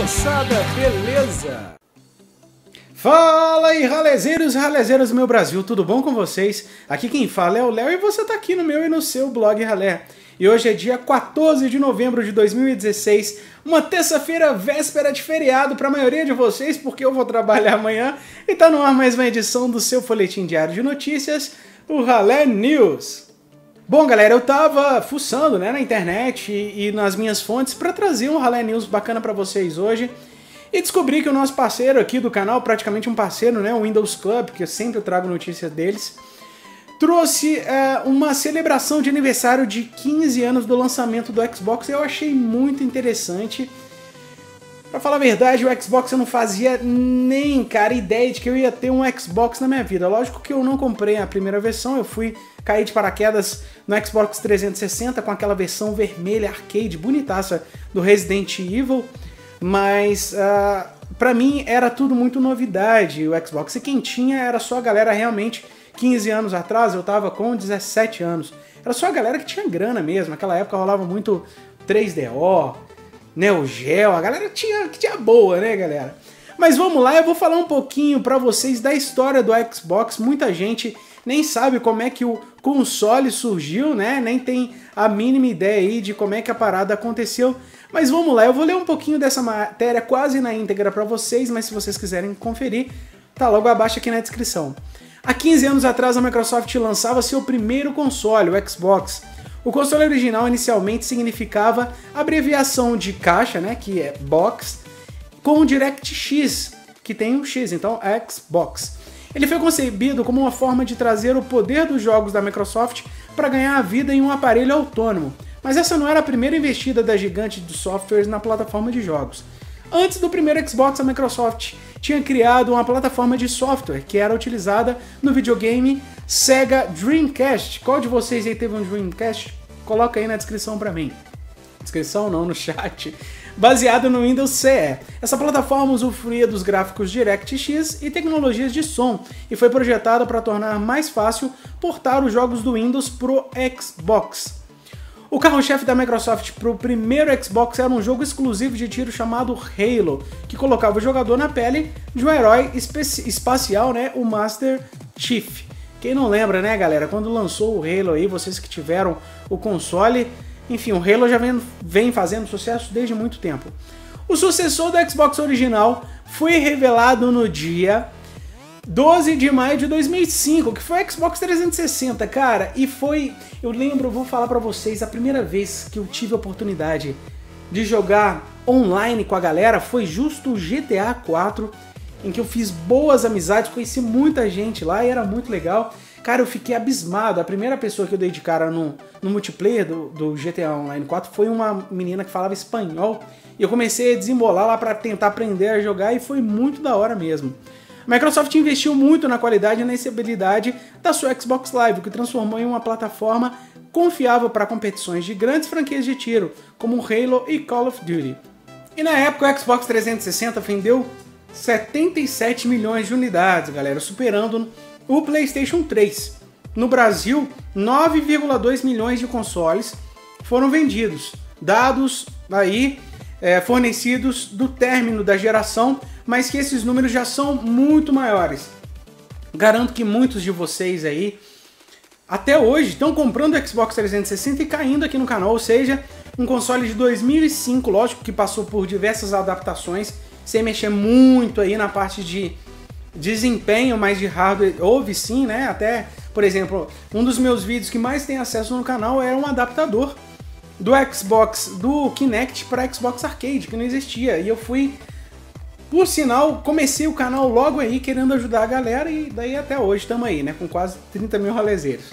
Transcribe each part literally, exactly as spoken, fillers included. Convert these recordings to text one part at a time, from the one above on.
moçada, beleza? Fala aí, ralezeiros e ralezeiras do meu Brasil, tudo bom com vocês? Aqui quem fala é o Léo e você tá aqui no meu e no seu blog Ralé. E hoje é dia quatorze de novembro de dois mil e dezesseis, uma terça-feira véspera de feriado para a maioria de vocês, porque eu vou trabalhar amanhã, e tá no ar mais uma edição do seu folhetim diário de notícias, o Ralé News. Bom, galera, eu tava fuçando, né, na internet e, e nas minhas fontes para trazer um Ralé News bacana para vocês hoje. E descobri que o nosso parceiro aqui do canal, praticamente um parceiro, né, o Windows Club, que eu sempre trago notícias deles, trouxe é, uma celebração de aniversário de quinze anos do lançamento do Xbox. Eu achei muito interessante. Pra falar a verdade, o Xbox eu não fazia nem, cara, ideia de que eu ia ter um Xbox na minha vida. Lógico que eu não comprei a primeira versão, eu fui cair de paraquedas no Xbox trezentos e sessenta com aquela versão vermelha arcade, bonitaça, do Resident Evil. Mas, uh, pra mim, era tudo muito novidade o Xbox. E quem tinha era só a galera realmente... quinze anos atrás eu tava com dezessete anos. Era só a galera que tinha grana mesmo. Naquela época rolava muito três D O, Neo Geo. A galera tinha, tinha boa, né, galera? Mas vamos lá, eu vou falar um pouquinho pra vocês da história do Xbox. Muita gente nem sabe como é que o console surgiu, né? Nem tem a mínima ideia aí de como é que a parada aconteceu. Mas vamos lá, eu vou ler um pouquinho dessa matéria quase na íntegra pra vocês, mas se vocês quiserem conferir, tá logo abaixo aqui na descrição. Há quinze anos atrás, a Microsoft lançava seu primeiro console, o Xbox. O console original inicialmente significava a abreviação de caixa, né, que é box, com o DirectX, que tem um X, então Xbox. Ele foi concebido como uma forma de trazer o poder dos jogos da Microsoft para ganhar a vida em um aparelho autônomo. Mas essa não era a primeira investida da gigante de softwares na plataforma de jogos. Antes do primeiro Xbox, a Microsoft tinha criado uma plataforma de software que era utilizada no videogame Sega Dreamcast. Qual de vocês aí teve um Dreamcast? Coloca aí na descrição pra mim. Descrição não, no chat. Baseado no Windows C E. Essa plataforma usufruía dos gráficos DirectX e tecnologias de som e foi projetada para tornar mais fácil portar os jogos do Windows pro Xbox. O carro-chefe da Microsoft para o primeiro Xbox era um jogo exclusivo de tiro chamado Halo, que colocava o jogador na pele de um herói espacial, né, o Master Chief. Quem não lembra, né, galera, quando lançou o Halo aí, vocês que tiveram o console, enfim, o Halo já vem, vem fazendo sucesso desde muito tempo. O sucessor do Xbox original foi revelado no dia doze de maio de dois mil e cinco, que foi o Xbox trezentos e sessenta, cara, e foi, eu lembro, eu vou falar pra vocês, a primeira vez que eu tive a oportunidade de jogar online com a galera foi justo o G T A quatro, em que eu fiz boas amizades, conheci muita gente lá e era muito legal. Cara, eu fiquei abismado, a primeira pessoa que eu dei de cara no, no multiplayer do, do G T A Online quatro foi uma menina que falava espanhol, e eu comecei a desembolar lá pra tentar aprender a jogar e foi muito da hora mesmo. A Microsoft investiu muito na qualidade e na estabilidade da sua Xbox Live, o que transformou em uma plataforma confiável para competições de grandes franquias de tiro, como Halo e Call of Duty. E na época o Xbox trezentos e sessenta vendeu setenta e sete milhões de unidades, galera, superando o PlayStation três. No Brasil, nove vírgula dois milhões de consoles foram vendidos, dados aí é, fornecidos do término da geração, mas que esses números já são muito maiores. Garanto que muitos de vocês aí, até hoje, estão comprando o Xbox trezentos e sessenta e caindo aqui no canal, ou seja, um console de dois mil e cinco, lógico que passou por diversas adaptações, sem mexer muito aí na parte de desempenho, mas de hardware, houve sim, né? Até, por exemplo, um dos meus vídeos que mais tem acesso no canal é um adaptador do Xbox, do Kinect para Xbox Arcade, que não existia, e eu fui... Por sinal, comecei o canal logo aí, querendo ajudar a galera, e daí até hoje estamos aí, né, com quase trinta mil rolezeiros.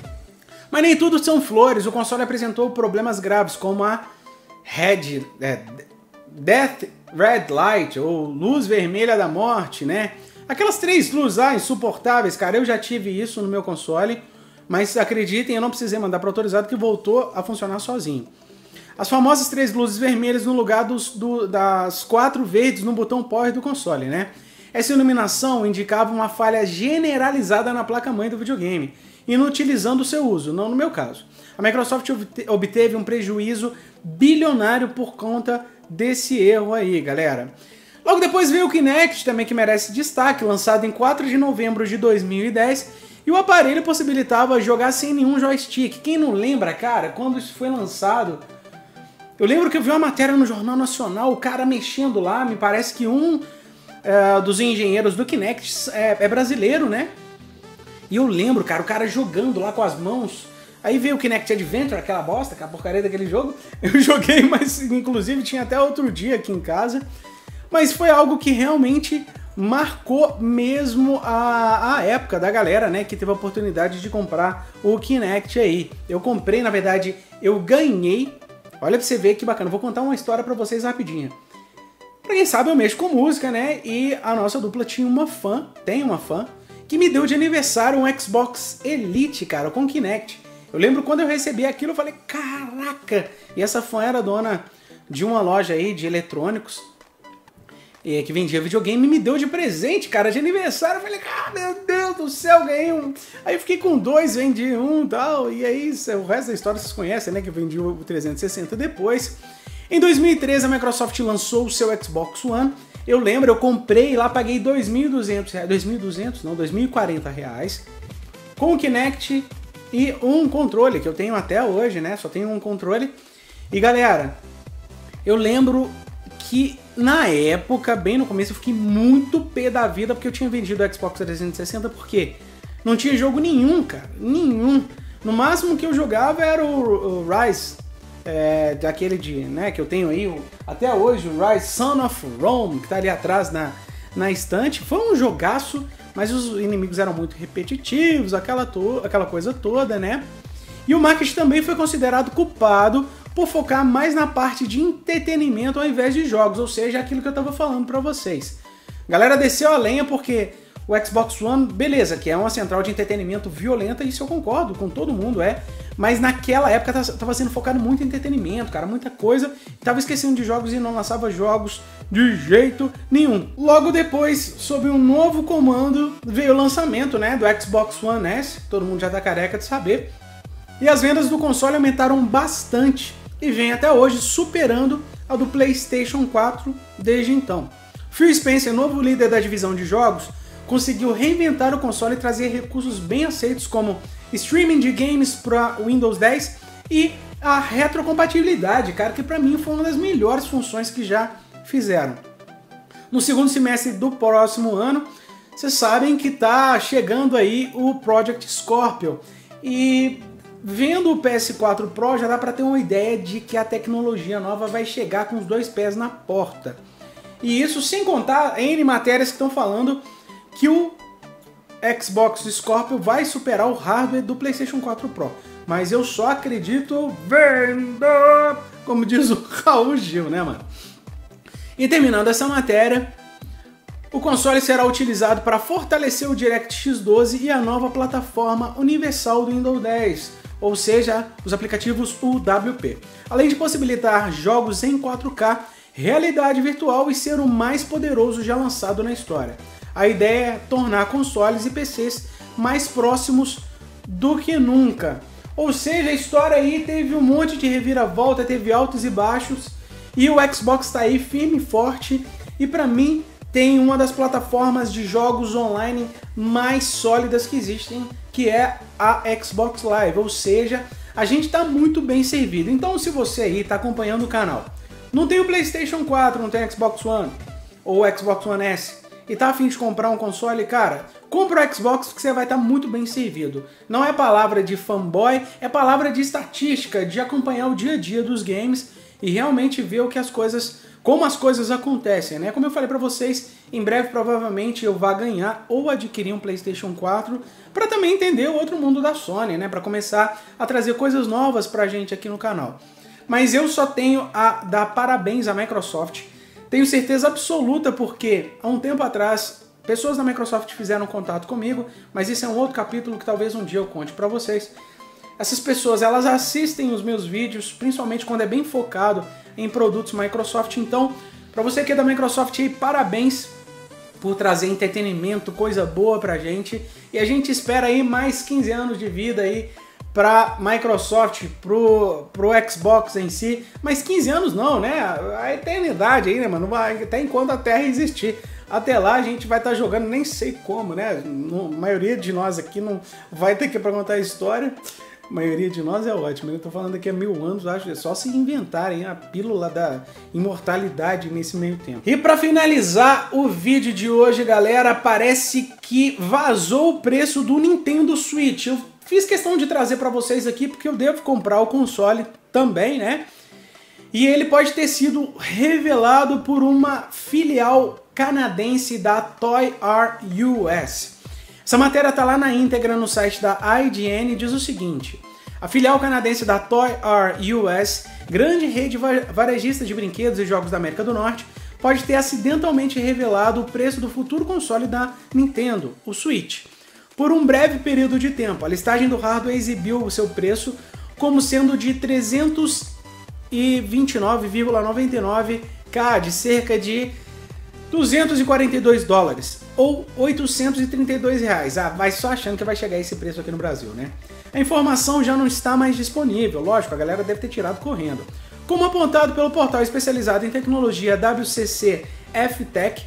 Mas nem tudo são flores, o console apresentou problemas graves, como a Red, é, Death Red Light, ou Luz Vermelha da Morte, né? Aquelas três luzes lá, insuportáveis, cara, eu já tive isso no meu console, mas acreditem, eu não precisei mandar para autorizado que voltou a funcionar sozinho. As famosas três luzes vermelhas no lugar dos, do, das quatro verdes no botão Power do console, né? Essa iluminação indicava uma falha generalizada na placa-mãe do videogame, inutilizando o seu uso, não no meu caso. A Microsoft obteve um prejuízo bilionário por conta desse erro aí, galera. Logo depois veio o Kinect, também que merece destaque, lançado em quatro de novembro de dois mil e dez, e o aparelho possibilitava jogar sem nenhum joystick. Quem não lembra, cara, quando isso foi lançado, eu lembro que eu vi uma matéria no Jornal Nacional, o cara mexendo lá, me parece que um é, dos engenheiros do Kinect é, é brasileiro, né? E eu lembro, cara, o cara jogando lá com as mãos. Aí veio o Kinect Adventure, aquela bosta, aquela porcaria daquele jogo. Eu joguei, mas inclusive tinha até outro dia aqui em casa. Mas foi algo que realmente marcou mesmo a, a época da galera, né, que teve a oportunidade de comprar o Kinect aí. Eu comprei, na verdade, eu ganhei. Olha pra você ver que bacana. Vou contar uma história pra vocês rapidinho. Pra quem sabe, eu mexo com música, né, e a nossa dupla tinha uma fã, tem uma fã, que me deu de aniversário um Xbox Elite, cara, com Kinect. Eu lembro quando eu recebi aquilo, eu falei, caraca! E essa fã era dona de uma loja aí de eletrônicos, e que vendia videogame, e me deu de presente, cara, de aniversário. Eu falei, ah, meu Deus do céu, ganhei um. Aí eu fiquei com dois, vendi um e tal, e aí o resto da história vocês conhecem, né, que eu vendi o trezentos e sessenta depois. Em dois mil e treze, a Microsoft lançou o seu Xbox One. Eu lembro, eu comprei lá, paguei dois mil e duzentos reais, dois mil e duzentos, não, dois mil e quarenta reais, com o Kinect e um controle, que eu tenho até hoje, né, só tenho um controle. E galera, eu lembro que na época, bem no começo, eu fiquei muito pé da vida porque eu tinha vendido o Xbox trezentos e sessenta, porque não tinha jogo nenhum, cara, nenhum. No máximo que eu jogava era o, o Rise, é, daquele de, né, que eu tenho aí, o, até hoje, o Rise Son of Rome, que tá ali atrás na, na estante. Foi um jogaço, mas os inimigos eram muito repetitivos, aquela, to aquela coisa toda, né? E o marketing também foi considerado culpado por focar mais na parte de entretenimento ao invés de jogos, ou seja, aquilo que eu tava falando pra vocês. A galera desceu a lenha porque o Xbox One, beleza, que é uma central de entretenimento violenta, isso eu concordo, com todo mundo é, mas naquela época tava sendo focado muito em entretenimento, cara, muita coisa, tava esquecendo de jogos e não lançava jogos de jeito nenhum. Logo depois, sob um novo comando, veio o lançamento, né, do Xbox One S, todo mundo já tá careca de saber, e as vendas do console aumentaram bastante, e vem até hoje superando a do PlayStation quatro desde então. Phil Spencer, novo líder da divisão de jogos, conseguiu reinventar o console e trazer recursos bem aceitos como streaming de games para Windows dez e a retrocompatibilidade, cara, que para mim foi uma das melhores funções que já fizeram. No segundo semestre do próximo ano, vocês sabem que tá chegando aí o Project Scorpio, e vendo o P S quatro Pro já dá para ter uma ideia de que a tecnologia nova vai chegar com os dois pés na porta. E isso sem contar N matérias que estão falando que o Xbox Scorpio vai superar o hardware do PlayStation quatro Pro. Mas eu só acredito vendo, como diz o Raul Gil, né, mano? E terminando essa matéria, o console será utilizado para fortalecer o DirectX doze e a nova plataforma universal do Windows dez, ou seja, os aplicativos U W P, além de possibilitar jogos em quatro K, realidade virtual e ser o mais poderoso já lançado na história. A ideia é tornar consoles e P Cs mais próximos do que nunca. Ou seja, a história aí teve um monte de reviravolta, teve altos e baixos, e o Xbox está aí firme e forte, e para mim tem uma das plataformas de jogos online mais sólidas que existem, que é a Xbox Live, ou seja, a gente está muito bem servido. Então se você aí está acompanhando o canal, não tem o PlayStation quatro, não tem o Xbox One ou o Xbox One S, e tá a fim de comprar um console, cara, compra o Xbox que você vai estar muito bem servido. Não é palavra de fanboy, é palavra de estatística, de acompanhar o dia a dia dos games e realmente ver o que as coisas, como as coisas acontecem, né? Como eu falei pra vocês, em breve provavelmente eu vá ganhar ou adquirir um PlayStation quatro para também entender o outro mundo da Sony, né? Para começar a trazer coisas novas pra gente aqui no canal. Mas eu só tenho a dar parabéns à Microsoft. Tenho certeza absoluta porque há um tempo atrás pessoas da Microsoft fizeram contato comigo, mas isso é um outro capítulo que talvez um dia eu conte pra vocês. Essas pessoas, elas assistem os meus vídeos, principalmente quando é bem focado em produtos Microsoft. Então, pra você que é da Microsoft aí, parabéns por trazer entretenimento, coisa boa pra gente. E a gente espera aí mais quinze anos de vida aí para Microsoft, pro, pro Xbox em si, mas quinze anos não, né? A eternidade aí, né, mano? Vai, até enquanto a Terra existir. Até lá a gente vai estar tá jogando, nem sei como, né? A maioria de nós aqui não vai ter que perguntar a história. A maioria de nós é ótimo, eu tô falando aqui há mil anos, acho que é só se inventarem a pílula da imortalidade nesse meio tempo. E para finalizar o vídeo de hoje, galera, parece que vazou o preço do Nintendo Switch. Eu fiz questão de trazer para vocês aqui porque eu devo comprar o console também, né? E ele pode ter sido revelado por uma filial canadense da Toy R Us. Essa matéria tá lá na íntegra no site da I G N e diz o seguinte: a filial canadense da Toy R Us, grande rede varejista de brinquedos e jogos da América do Norte, pode ter acidentalmente revelado o preço do futuro console da Nintendo, o Switch. Por um breve período de tempo, a listagem do hardware exibiu o seu preço como sendo de trezentos e vinte e nove vírgula noventa e nove K, de cerca de duzentos e quarenta e dois dólares, ou oitocentos e trinta e dois reais. Ah, vai só achando que vai chegar esse preço aqui no Brasil, né? A informação já não está mais disponível, lógico, a galera deve ter tirado correndo. Como apontado pelo portal especializado em tecnologia W C C F Tech,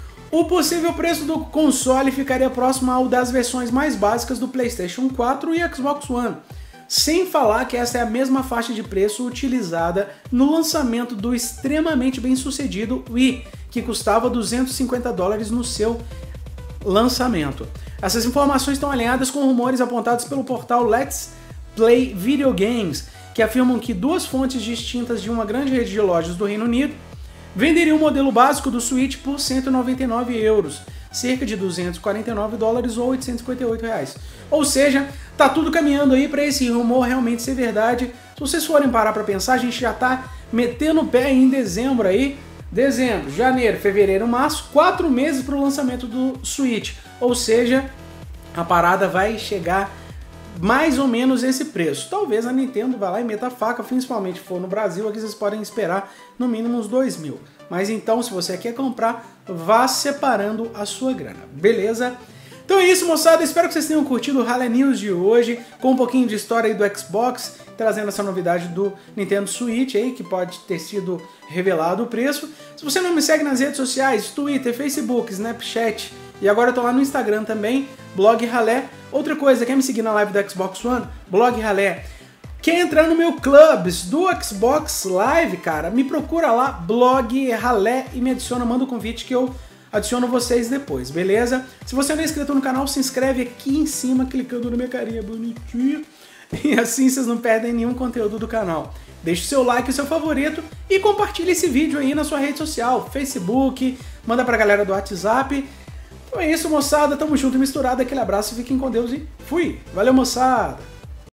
o possível preço do console ficaria próximo ao das versões mais básicas do PlayStation quatro e Xbox One, sem falar que essa é a mesma faixa de preço utilizada no lançamento do extremamente bem-sucedido Wii, que custava duzentos e cinquenta dólares no seu lançamento. Essas informações estão alinhadas com rumores apontados pelo portal Let's Play Video Games, que afirmam que duas fontes distintas de uma grande rede de lojas do Reino Unido venderiam o modelo básico do Switch por cento e noventa e nove euros, cerca de duzentos e quarenta e nove dólares ou oitocentos e cinquenta e oito reais. Ou seja, tá tudo caminhando aí para esse rumor realmente ser verdade. Se vocês forem parar para pensar, a gente já tá metendo o pé em dezembro aí. Dezembro, janeiro, fevereiro, março, quatro meses para o lançamento do Switch. Ou seja, a parada vai chegar mais ou menos esse preço. Talvez a Nintendo vá lá e meta a faca, principalmente se for no Brasil, aqui vocês podem esperar no mínimo uns dois mil. Mas então, se você quer comprar, vá separando a sua grana, beleza? Então é isso, moçada, espero que vocês tenham curtido o Rally News de hoje, com um pouquinho de história aí do Xbox, trazendo essa novidade do Nintendo Switch aí, que pode ter sido revelado o preço. Se você não me segue nas redes sociais, Twitter, Facebook, Snapchat, e agora eu tô lá no Instagram também, Blog Ralé. Outra coisa, quer me seguir na live do Xbox One? Blog Ralé. Quer entrar no meu clubes do Xbox Live, cara? Me procura lá, Blog Ralé, e me adiciona, manda um convite que eu adiciono vocês depois, beleza? Se você não é inscrito no canal, se inscreve aqui em cima, clicando na minha carinha bonitinha. E assim vocês não perdem nenhum conteúdo do canal. Deixe o seu like, o seu favorito e compartilhe esse vídeo aí na sua rede social, Facebook, manda pra galera do WhatsApp. Então é isso, moçada, tamo junto e misturado, aquele abraço, fiquem com Deus e fui! Valeu, moçada!